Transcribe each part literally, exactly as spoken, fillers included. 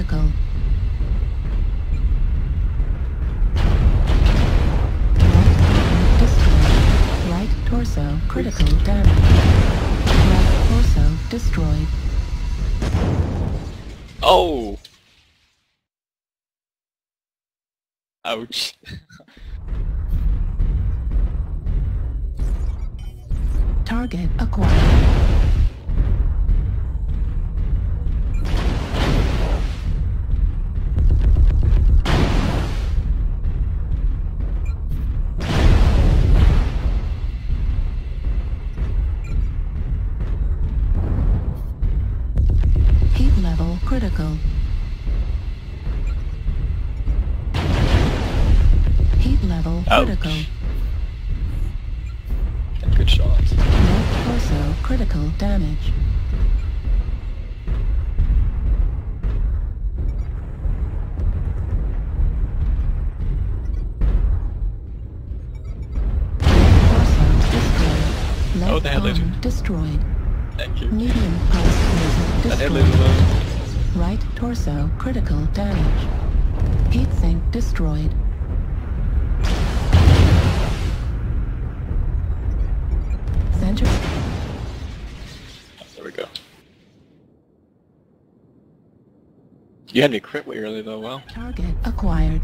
critical. Right torso critical damage. Right torso destroyed. Oh! Ouch. Target acquired. Heat level critical. Heat level Ouch. critical. Good shots. Left torso critical damage. Oh, they had laser. Destroyed. Thank you. Medium pulse laser That had destroyed. laser though. Right torso critical damage. Heatsink destroyed. Center. There we go. You had me crit way early though, wow. Target acquired.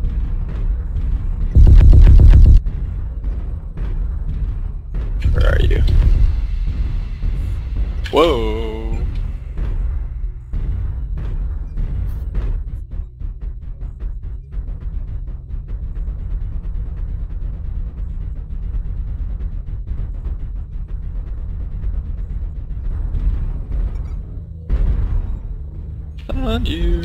Where are you? Whoa! On you.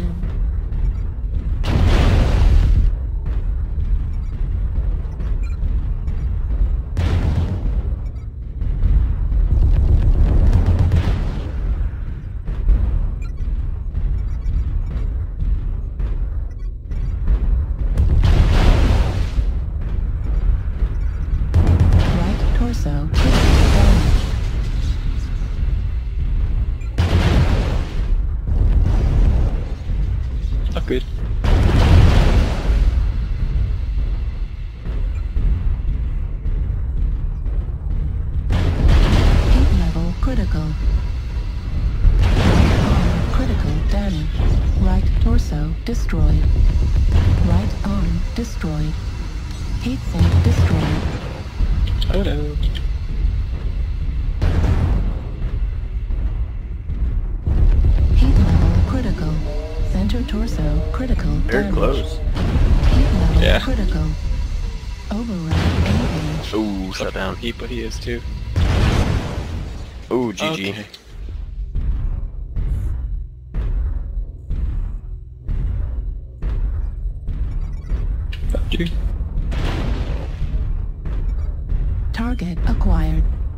Right torso critical damage. Not good. Heat level critical. Arm critical damage. Right torso destroyed. Right arm destroyed. Heatsink destroyed. Oh no. Heat level critical. Center torso critical Very damage. close. Heat level Yeah. critical. Override engaged. Ooh, shut down. Heat, but he is too. Ooh, G G. Okay. Got you. Target acquired.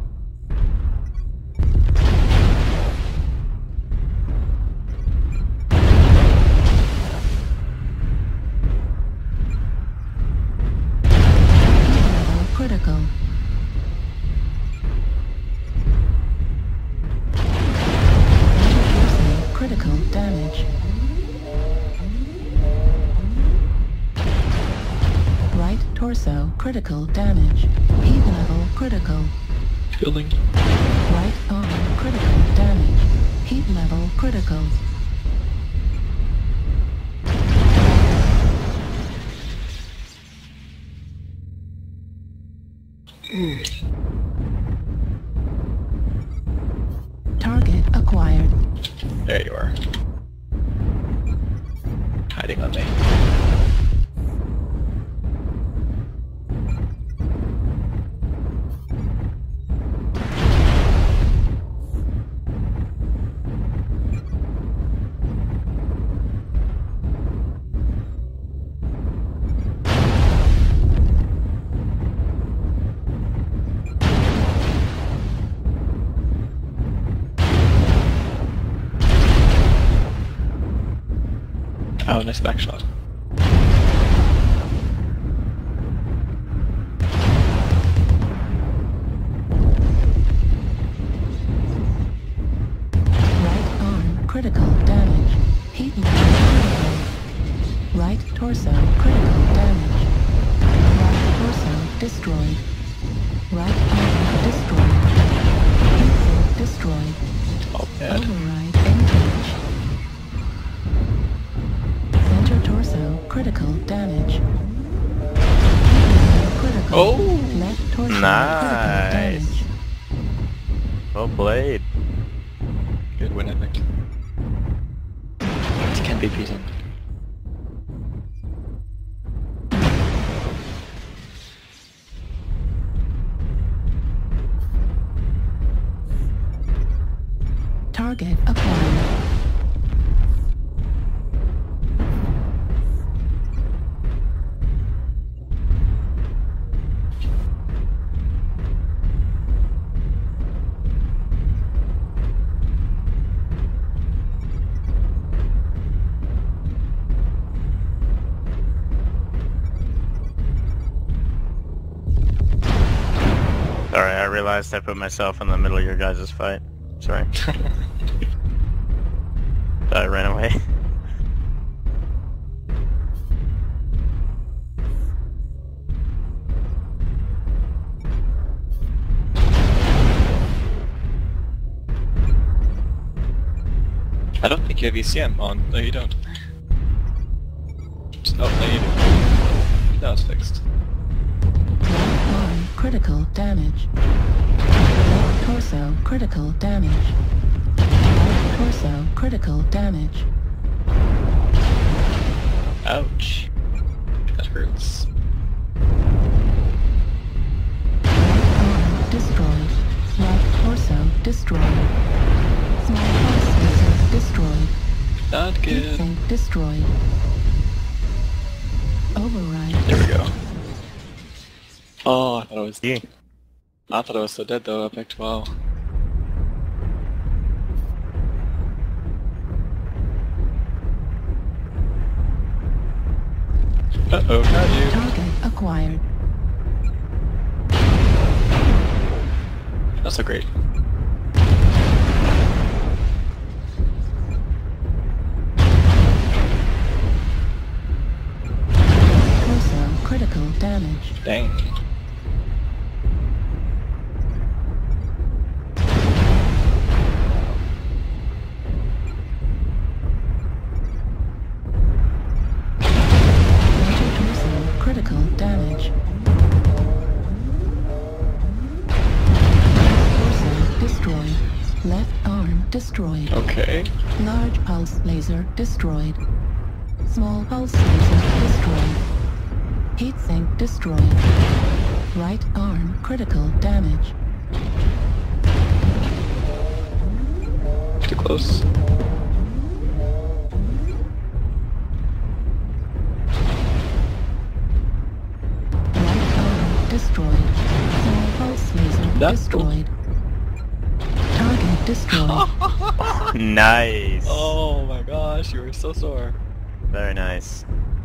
Level critical. Critical damage. Right torso critical damage. Heat level critical. Building. Right arm critical damage. Heat level critical. Target acquired. There you are. Hiding on me. Oh, nice back shot. Right arm critical damage. Heat critical. Right torso critical damage. Right torso destroyed. Right arm destroyed. Heat sink destroyed. Oh, bad. Override engage. Center torso critical damage. Heat critical. Oh! Left torso Nice. critical damage. Well played. Good win, I think. It can be beaten. Target acquired. Sorry, I realized I put myself in the middle of your guys' fight. Sorry. I ran away. I don't think you have E C M on. No, you don't. Oh, no, you do. Now it's fixed. Right arm critical damage. Left torso critical damage. Right torso critical damage. Ouch. That hurts. Right arm destroyed. Right torso destroyed. Small pulse laser destroyed. Not Heat good. sink destroyed. Override. There we go. Oh, I thought I was. Yeah. I thought I was so dead though. I picked wow. Uh oh, got you. Target acquired. Not so great. Torso critical damage. Dang. Right torso critical damage. Torso destroyed. Left arm destroyed. Okay. Large pulse laser destroyed. Small pulse laser destroyed. Heat sink destroyed. Right arm critical damage. Too close. Right arm destroyed. Small pulse laser That's destroyed. Target destroyed. Nice. Oh my gosh, you were so sore. Very nice.